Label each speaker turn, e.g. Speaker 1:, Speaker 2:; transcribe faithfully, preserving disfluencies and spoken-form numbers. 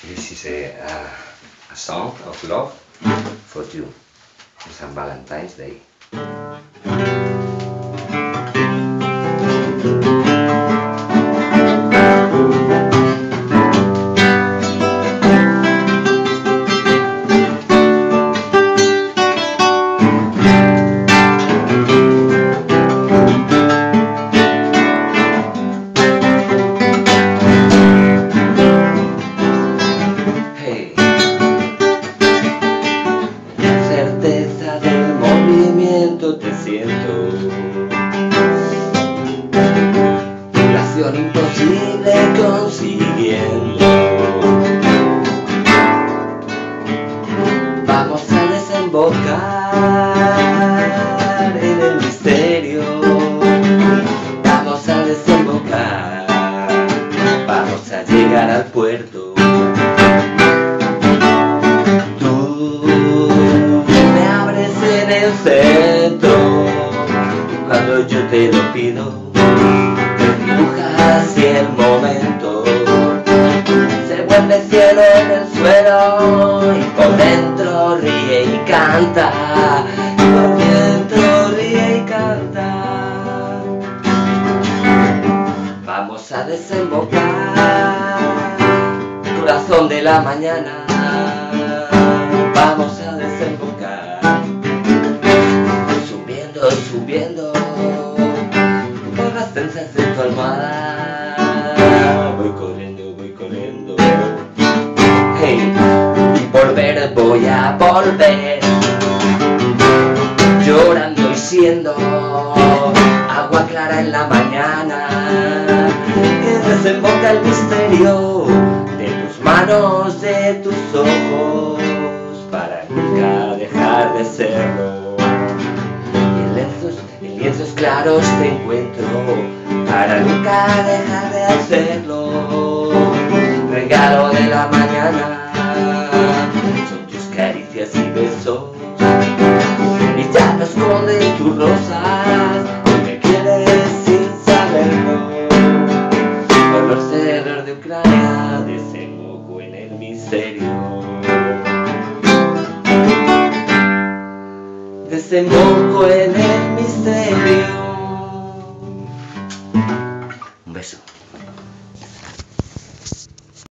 Speaker 1: This is a, uh, a song of love for you. It's on Valentine's Day. Certeza del movimiento te siento, duración imposible consiguiendo. Vamos a desembocar en el misterio, vamos a desembocar, vamos a llegar al puerto. Centro, cuando yo te lo pido, dibujas y el momento se vuelve cielo en el suelo y por dentro ríe y canta, y por dentro ríe y canta. Vamos a desembocar, corazón de la mañana, vamos a desembocar. Subiendo por las tensas de tu almohada, voy corriendo, voy corriendo. Hey, y volver voy a volver, llorando y siendo agua clara en la mañana, que desemboca el misterio de tus manos, de tus ojos, para nunca dejar de serlo. En lienzos claros te encuentro, para nunca dejar de hacerlo. Regalo de la mañana, son tus caricias y besos, y ya no escondes tus rosas, porque quieres sin saberlo. Color cerrar de Ucrania, desemboco en el misterio. Desemboco en el